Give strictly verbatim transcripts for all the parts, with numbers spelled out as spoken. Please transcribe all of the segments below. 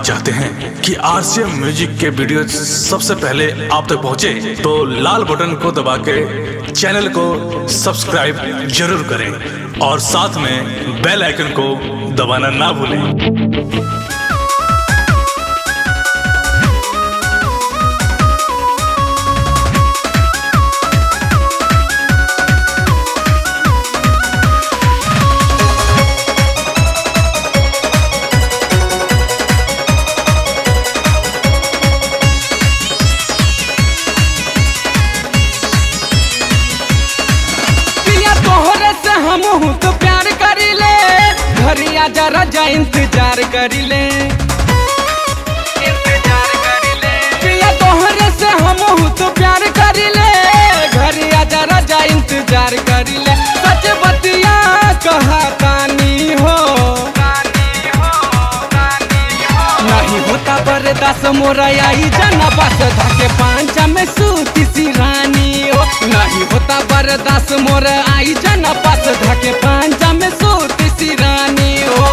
चाहते हैं कि आरसीएम म्यूजिक के वीडियो सबसे पहले आप तक पहुंचे, तो लाल बटन को दबा के चैनल को सब्सक्राइब जरूर करें और साथ में बेल आइकन को दबाना ना भूलें। हम हूँ तो प्यार करी ले, घरिया जरा जा इंतजार करी ले, इंतजार करी ले। पिया तोहरे से हम हूँ तो प्यार करी ले, घरिया जरा जा इंतजार करी ले। सच बतिया कहा कानी हो, नहीं होता बर्दाश्त मोरा आई जाना बस धाके पांचा में सूती सी रानी हो। नहीं होता बर्दाश्त मोरा आई जाना बस धाके पांचा में सूती सी रानी हो।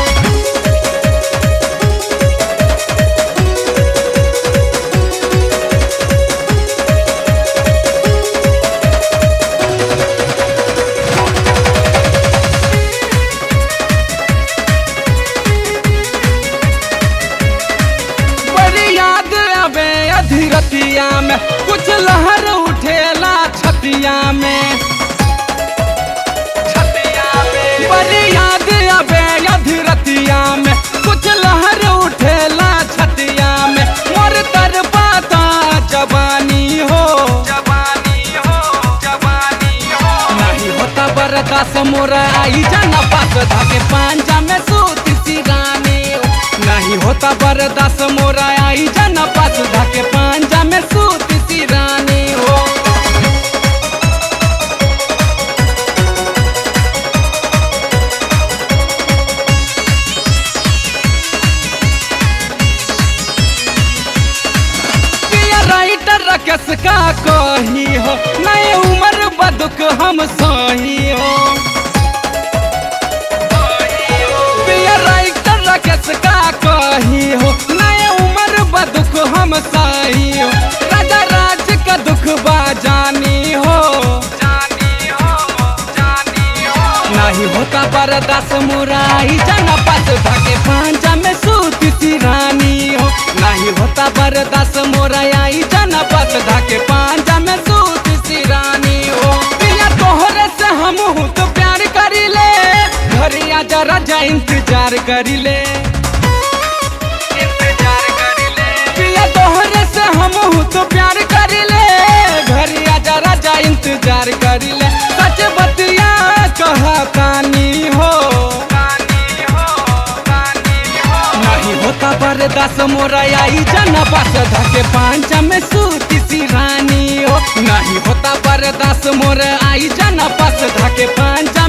धीरतिया में कुछ लहर उठेला छतिया में, छतिया में बड़ी याद आवे धीरतिया में कुछ लहर उठेला छतिया में। मोर तर पाता जवानी हो, जवानी हो, जवानी हो। नहीं होता बर्दाश्त मोरा आई जाना पास धाके पांजा में सूती सी रानी हो। नहीं होता बर्दाश्त मोरा आई जाना पास धाके पांजा में सूती सी रानी हो। पिया राइटर रकेश का कही हो, नए उम्र बदुक हम सही हो। पिया राइटर रकेश का कही हो, नए उम्र बदुक हम सही हो। राजा राज का दुख बाजानी हो, जानी हो, जानी हो। नहीं होता बर्दाश्त मुराई जाना पास धाके पांजा में सूती सी रानी हो। नहीं होता बर्दाश्त मुराई जाना पास धाके पांजा में सूती सी रानी हो। पिया तोहरे से हम हूँ तो प्यार करी ले, घरिया जरा जा इंतजार करी ले, इंतजार करी ले। पिया तोहरे से हम हूँ तो प्यार करी ले, घरिया जरा जा इंतजार करी ले। सच बतिया कहा कानी हो, कानी हो, कानी हो। नहीं होता बर्दाश्त मोरा आई जाना बस धाके पांचा में सूती सी रानी हो। नहीं होता बर्दाश्त मोरा आई जाना बस धाके पांचा